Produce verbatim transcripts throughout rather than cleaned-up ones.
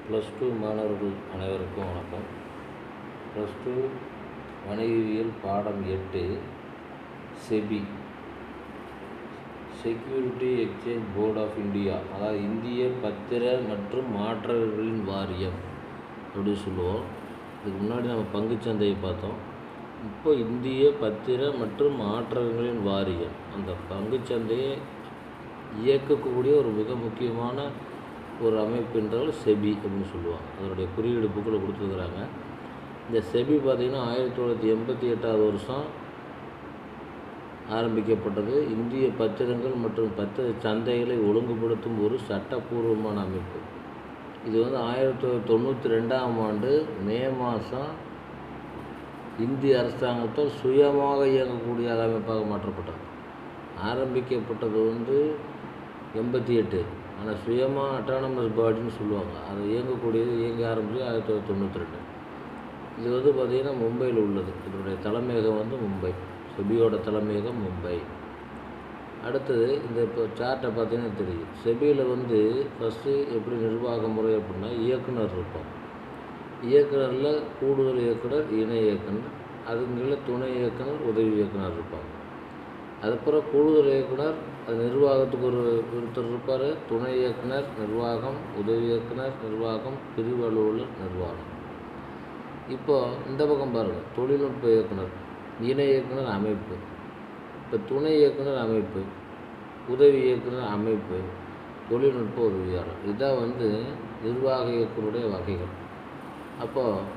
Plus two மாணவர்கள் அனைவருக்கும் வணக்கம். ப்ளஸ் டூ வணிகவியல் பாடம் எட்டு SEBI security exchange board of India, அதாவது இந்திய பத்திர மற்றும் மாற்றங்களின் வாரியம் அப்படின்னு சொல்லுவோம். இதுக்கு முன்னாடி நம்ம பங்குச்சந்தையை பார்த்தோம். இப்போ இந்திய பத்திர மற்றும் மாற்றங்களின் வாரியம், அந்த பங்குச்சந்தையை இயக்கக்கூடிய ஒரு மிக முக்கியமான ஒரு அமைப்பு என்றால் செபி அப்படின்னு சொல்லுவாங்க. அதனுடைய குறியீடு புக்கில் கொடுத்துருக்குறாங்க. இந்த செபி பார்த்திங்கன்னா ஆயிரத்தி தொள்ளாயிரத்தி எண்பத்தி எட்டாவது வருஷம் ஆரம்பிக்கப்பட்டது. இந்திய பத்திரங்கள் மற்றும் பத்திர சந்தைகளை ஒழுங்குபடுத்தும் ஒரு சட்டப்பூர்வமான அமைப்பு. இது வந்து ஆயிரத்தி தொள்ளாயிரத்தி தொண்ணூற்றி ரெண்டாம் ஆண்டு மே மாதம் இந்திய அரசாங்கத்தால் சுயமாக இயங்கக்கூடிய அமைப்பாக மாற்றப்பட்டது. ஆரம்பிக்கப்பட்டது வந்து எண்பத்தி எட்டு, ஆனால் சுயமாக அட்டானமஸ் பாடின்னு சொல்லுவாங்க. அது இயங்கக்கூடியது இயங்க ஆரம்பிச்சு ஆயிரத்தி தொள்ளாயிரத்தி தொண்ணூற்றி ரெண்டு. இது வந்து பார்த்திங்கன்னா மும்பையில் உள்ளது. இதனுடைய தலைமையகம் வந்து மும்பை. செபியோட தலைமையகம் மும்பை. அடுத்தது இந்த இப்போ சார்ட்டை பார்த்தீங்கன்னா தெரியும். செபியில் வந்து ஃபஸ்ட்டு எப்படி நிர்வாக முறை அப்படின்னா இயக்குனர் இருப்பாங்க. இயக்குனரில் கூடுதல் இயக்குனர், இணை இயக்குனர், அதுங்களில் துணை இயக்குனர், உதவி இயக்குனர் இருப்பாங்க. அதுக்கப்புறம் கூடுதல் இயக்குனர், அது நிர்வாகத்துக்கு ஒரு ஒருத்தர் இருப்பார். துணை இயக்குனர் நிர்வாகம், உதவி இயக்குனர் நிர்வாகம், பிரிவு அலுவலர் நிர்வாகம். இப்போ இந்த பக்கம் பாருங்கள், தொழில்நுட்ப இயக்குனர், இணை இயக்குனர் அமைப்பு, இப்போ துணை இயக்குனர் அமைப்பு, உதவி இயக்குனர் அமைப்பு, தொழில்நுட்ப உதவியாளர். இதான் வந்து நிர்வாக இயக்குனருடைய வகைகள். அப்போது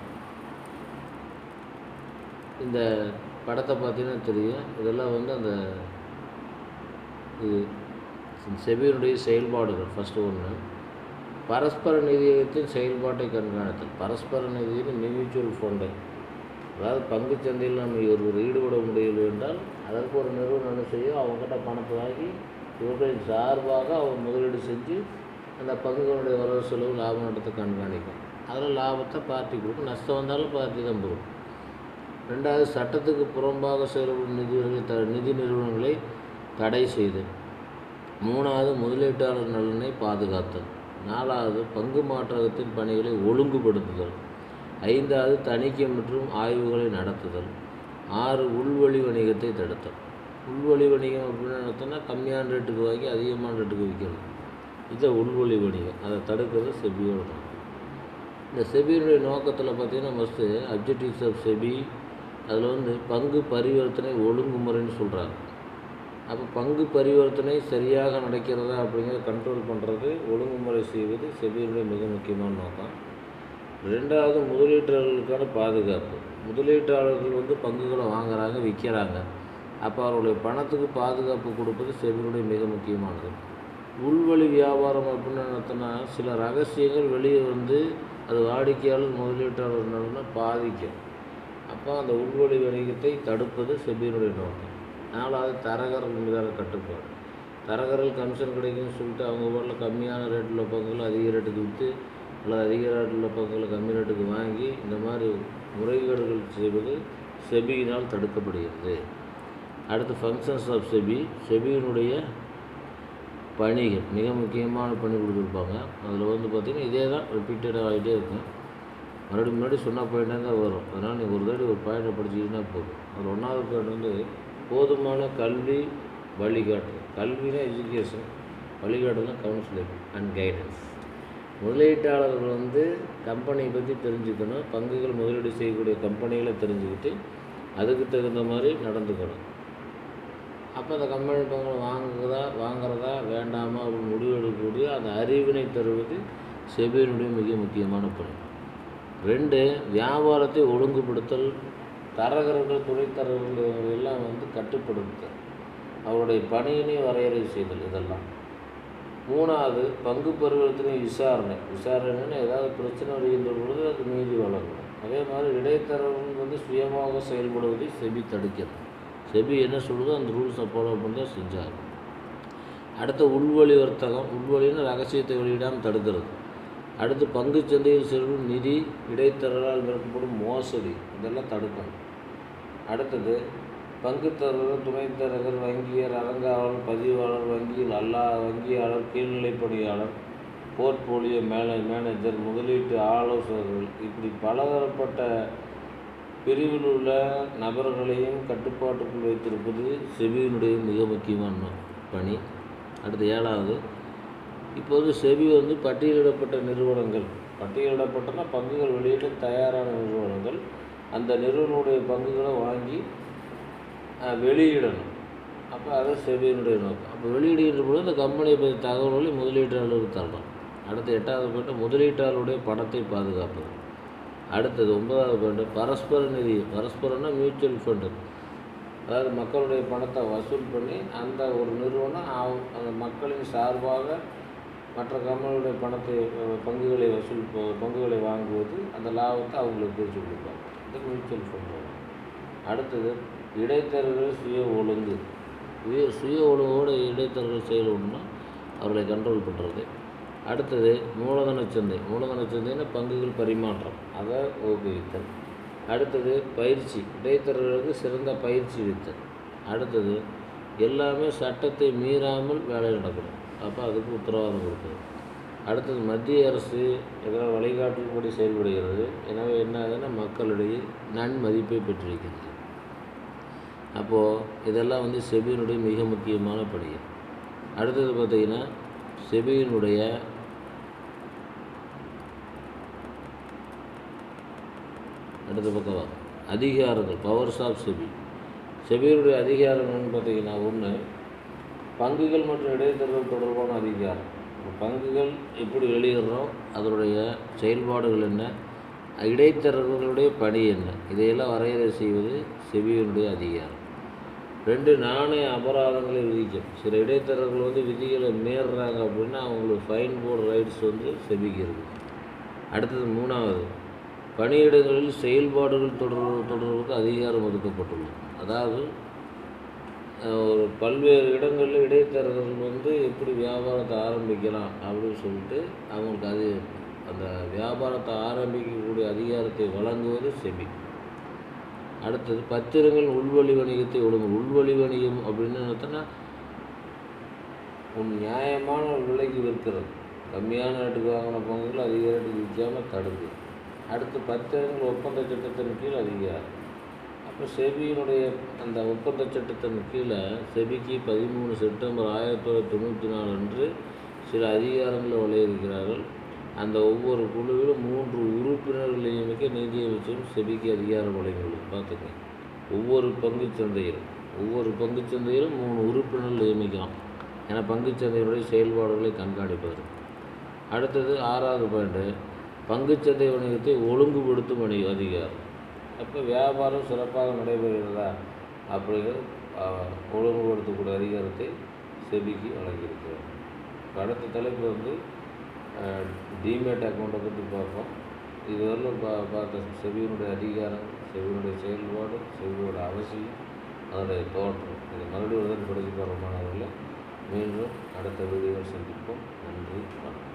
இந்த படத்தை பார்த்தீங்கன்னா தெரியும். இதெல்லாம் வந்து அந்த இது செபியினுடைய செயல்பாடுகள். ஃபஸ்ட்டு ஒன்று, பரஸ்பர நிதியத்தின் செயல்பாட்டை கண்காணித்தல். பரஸ்பர நிதியின் மியூச்சுவல் ஃபண்டை, அதாவது பங்குச்சந்தையில் நம்ம ஒருவர் ஈடுபட முடியவில்லை என்றால் அதற்கு ஒரு நிறுவனம் என்ன செய்யும், அவங்ககிட்ட பணத்தை வாங்கி இவர்களின் சார்பாக அவங்க முதலீடு செஞ்சு அந்த பங்குகளுடைய வரவு செலவு லாப நட்டத்தை கண்காணிக்கும். அதில் லாபத்தை பார்ட்டி கொடுக்கும், நஷ்டம் வந்தாலும் பார்ட்டி தான் போகும். ரெண்டாவது, சட்டத்துக்கு புறம்பாக செயல்படும் நிதிகளை த நிதி நிறுவனங்களை தடை செய்தல். மூணாவது, முதலீட்டாளர் நலனை பாதுகாத்தல். நாலாவது, பங்கு மாற்றகத்தின் பணிகளை ஒழுங்குபடுத்துதல். ஐந்தாவது, தணிக்கை மற்றும் ஆய்வுகளை நடத்துதல். ஆறு, உள்வழி வணிகத்தை தடுத்தல். உள்வழி வணிகம் அப்படின்னு நடத்தினா கம்மியான ரேட்டுக்கு வாங்கி அதிகமான ரேட்டுக்கு விற்கணும். இதை உள்வழி வணிகம், அதை தடுக்கிறது செபியோட நோக்கம். இந்த செபியினுடைய நோக்கத்தில் பார்த்திங்கன்னா ஃபஸ்ட்டு அப்ஜெக்டிவ்ஸ் ஆஃப் செபி, அதில் வந்து பங்கு பரிவர்த்தனை ஒழுங்குமுறைன்னு சொல்கிறாங்க. அப்போ பங்கு பரிவர்த்தனை சரியாக நடக்கிறதா அப்படிங்கிறத கண்ட்ரோல் பண்ணுறது, ஒழுங்குமுறை செய்வது செபியினுடைய மிக முக்கியமான நோக்கம். ரெண்டாவது, முதலீட்டாளர்களுக்கான பாதுகாப்பு. முதலீட்டாளர்கள் வந்து பங்குகளை வாங்குகிறாங்க, விற்கிறாங்க. அப்போ அவருடைய பணத்துக்கு பாதுகாப்பு கொடுப்பது செபியினுடைய மிக முக்கியமானது. உள்வழி வியாபாரம் அப்படின்னு நடத்தினா சில ரகசியங்கள் வெளியே வந்து அது வாடிக்கையாளர் முதலீட்டாளர் நலனை பாதிக்கும். அப்போ அந்த உள்வழி வணிகத்தை தடுப்பது செபியினுடைய நோக்கம். நாலாவது, தரகர்கள் மீதான கட்டுப்பாடு. தரகர்கள் கமிஷன் கிடைக்குன்னு சொல்லிட்டு அவங்க ஊரில் கம்மியான ரேட்டில் பங்குகளை அதிக ரேட்டுக்கு விற்று அல்லது அதிக ரேட்டில் பங்குகளை கம்மி ரேட்டுக்கு வாங்கி இந்த மாதிரி முறைகேடுகள் செய்வது செபியினால் தடுக்கப்படுகிறது. அடுத்து, ஃபங்க்ஷன்ஸ் ஆஃப் செபி. செபியினுடைய பணிகள், மிக முக்கியமான பணி கொடுத்துருப்பாங்க. அதில் வந்து பார்த்திங்கன்னா இதே தான் ரிப்பீட்டடாக ஆகிட்டே இருக்கும். மறுபடியும் முன்னாடி சொன்ன பாயிண்டாக தான் வரும். அதனால் நீங்கள் ஒரு தாடி ஒரு பாயிண்டை படிச்சிக்கிட்டா போதும். அதில் ஒன்றாவது பாயிண்ட் வந்து போதுமான கல்வி வழிகாட்டுதல். கல்வினா எஜுகேஷன், வழிகாட்டுதல்னா கவுன்சிலிங் அண்ட் கைடன்ஸ். முதலீட்டாளர்கள் வந்து கம்பெனியை பற்றி தெரிஞ்சுக்கணும். பங்குகள் முதலீடு செய்யக்கூடிய கம்பெனிகளை தெரிஞ்சுக்கிட்டு அதுக்கு தகுந்த மாதிரி நடந்துக்கணும். அப்போ அந்த கம்பெனி பங்குகளை வாங்குறதா வாங்குறதா வேண்டாமா அப்படின்னு முடிவு எடுக்கக்கூடிய அந்த அறிவினை தருவது செபியினுடைய மிக முக்கியமான பணி. ரெண்டு, வியாபாரத்தை ஒழுங்குபடுத்தல். தரகர்கள், துணைத்தரகர்கள் எல்லாம் வந்து கட்டுப்படுத்தல், அவருடைய பணியினை வரையறை செய்தல். இதெல்லாம். மூணாவது, பங்கு பரிவர்த்தனை விசாரணை. விசாரணைன்னு ஏதாவது பிரச்சனை வருகின்ற பொழுது அது நீதி வழங்கணும். அதே மாதிரி இடைத்தரகர்கள் வந்து சுயமாக செயல்படுவதை செபி தடுக்கிறது. செபி என்ன சொல்லுதோ அந்த ரூல்ஸை ஃபாலோ பண்ணி தான் செஞ்சாங்க. அடுத்த, உள்வழி வர்த்தகம். உள்வழின்னு ரகசியத்தை வெளியிடாமல் தடுக்கிறது. அடுத்து, பங்கு சந்தையில் செல்லும் நிதி இடைத்தரகரால் மேற்கப்படும் மோசடி, இதெல்லாம் தடுக்கணும். அடுத்தது, பங்குத்தரகர், துணைத்தரகர், வங்கியர், அறங்காவலர், பதிவாளர், வங்கியில் அல்லா வங்கியாளர், கீழ்நிலை பணியாளர், போர்ட்போலியோ மேலே மேனேஜர், முதலீட்டு ஆலோசகர்கள், இப்படி பலதரப்பட்ட பிரிவில் உள்ள நபர்களையும் கட்டுப்பாட்டுக்குள் வைத்திருப்பது செபியினுடைய மிக முக்கியமான பணி. அடுத்து ஏழாவது, இப்போது செபி வந்து பட்டியலிடப்பட்ட நிறுவனங்கள், பட்டியலிடப்பட்டனா பங்குகள் வெளியிட தயாரான நிறுவனங்கள், அந்த நிறுவனுடைய பங்குகளை வாங்கி வெளியிடணும். அப்போ அதை செபியினுடைய நோக்கம். அப்போ வெளியிடுகின்ற பொழுது அந்த கம்பெனியை பற்றி தகவல்களை முதலீட்டாளருக்கு தரணும். அடுத்து எட்டாவது பாயிண்ட், முதலீட்டாளருடைய பணத்தை பாதுகாப்பது. அடுத்தது ஒன்பதாவது பாயிண்ட், பரஸ்பர நிதி. பரஸ்பரம்னா மியூச்சுவல் ஃபண்டு, அதாவது மக்களுடைய பணத்தை வசூல் பண்ணி அந்த ஒரு நிறுவனம் அந்த மக்களின் சார்பாக மற்ற கம்பெனியுடைய பணத்தை பங்குகளை வசூல் பங்குகளை வாங்குவது, அந்த லாபத்தை அவங்களுக்கு பிரித்து கொடுப்பாங்க. இது மியூச்சுவல் ஃபண்டு. அடுத்தது இடைத்தரகர்கள் சுய ஒழுங்கு. சுய சுய ஒழுங்கோடு இடைத்தரகர்கள் செயல்படணும்னா அவர்களை கண்ட்ரோல் பண்ணுறது. அடுத்தது மூலதன சந்தை. மூலதன சந்தைன்னா பங்குகள் பரிமாற்றம், அதை ஊக்குவித்தல். அடுத்தது பயிற்சி, இடைத்தரகர்களுக்கு சிறந்த பயிற்சி அளித்தல். அடுத்தது எல்லாமே சட்டத்தை மீறாமல் வேலை நடக்கணும், அப்போ அதுக்கு உத்தரவாதம் கொடுக்குது. அடுத்தது மத்திய அரசு இதனால் வழிகாட்டுபடி செயல்படுகிறது, எனவே என்ன ஆகுதுன்னா மக்களிடையே நன்மதிப்பை பெற்றிருக்கிறது. அப்போது இதெல்லாம் வந்து செபியினுடைய மிக முக்கியமான பணி. அடுத்தது பார்த்திங்கன்னா செபியினுடைய அடுத்த பக்கம் அதிகாரங்கள், பவர்ஸ் ஆஃப் செபி. செபியினுடைய அதிகாரங்கள்னு பார்த்திங்கன்னா, ஒன்று பங்குகள் மற்றும் இடைத்தரகர்கள் தொடர்பான அதிகாரம். பங்குகள் எப்படி வெளியிடுறோம், அதனுடைய செயல்பாடுகள் என்ன, இடைத்தரகர்களுடைய பணி என்ன, இதையெல்லாம் வரையறை செய்வது செபியினுடைய அதிகாரம். ரெண்டு, நாணய அபராதங்களை விதிக்கும். சில இடைத்தரகர்கள் வந்து விதிகளை மீறுறாங்க அப்படின்னா அவங்களுக்கு ஃபைன் போர்டு ரைட்ஸ் வந்து செபிக்கு இருக்குது. அடுத்தது மூணாவது, பணியிடங்களில் செயல்பாடுகள் தொடர்பு தொடர்புக்கு அதிகாரம் ஒதுக்கப்பட்டுள்ளது. அதாவது ஒரு பல்வேறு இடங்களில் இடைத்தரகர்கள் வந்து எப்படி வியாபாரத்தை ஆரம்பிக்கலாம் அப்படின்னு சொல்லிட்டு அவங்களுக்கு அது அந்த வியாபாரத்தை ஆரம்பிக்கக்கூடிய அதிகாரத்தை வழங்குவது செபி. அடுத்தது பத்திரங்கள் உள்வழி வணிகத்தை ஒழுங்கு. உள்வழி வணிகம் அப்படின்னு பார்த்தோன்னா உன் நியாயமான விலைக்கு விற்கிறது, கம்மியான ரேட்டுக்கு வாங்கின பங்குகள் அதிக ரேட்டுக்கு விற்காமல் தடுக்கு. அடுத்து பத்திரங்கள் ஒப்பந்த சட்டத்தின் கீழ் அதிகாரம். அப்போ செபியினுடைய அந்த ஒப்பந்த சட்டத்தின் கீழே செபிக்கு பதிமூணு செப்டம்பர் ஆயிரத்தி தொள்ளாயிரத்தி தொண்ணூற்றி நாலு அன்று சில அதிகாரங்களை வலியுறுத்தினார்கள். அந்த ஒவ்வொரு குழுவிலும் மூன்று உறுப்பினர்கள் நியமிக்க நீதி அமைச்சரும் செபிக்கு அதிகாரம் வழங்கியுள்ளது. பார்த்துங்க, ஒவ்வொரு பங்குச்சந்தையிலும் ஒவ்வொரு பங்குச்சந்தையிலும் மூணு உறுப்பினர்கள் நியமிக்கலாம், ஏன்னா பங்குச்சந்தையினுடைய செயல்பாடுகளை கண்காணிப்பது. அடுத்தது ஆறாவது பாயிண்ட்டு, பங்குச்சந்தை வணிகத்தை ஒழுங்குபடுத்தும் வணிக அதிகாரம். அப்போ வியாபாரம் சிறப்பாக நடைபெறுகிறதா அப்படிங்கிறது ஒழுங்குபடுத்தக்கூடிய அதிகாரத்தை செபிக்கு வழங்கியிருக்கிறது. அடுத்த தலைப்பு வந்து டிமேட் அக்கௌண்ட்டை பற்றி பார்ப்போம். இதுவரையிலும் பா பார்த்த செபியினுடைய அதிகாரம், செபியினுடைய செயல்பாடு, செபியோட அவசியம், அதனுடைய தோற்றம், இது மறுபடியும் உடனே படித்து பாருமானவர்களை மீண்டும் அடுத்த வீடியோவில் சந்திப்போம். நன்றி, வணக்கம்.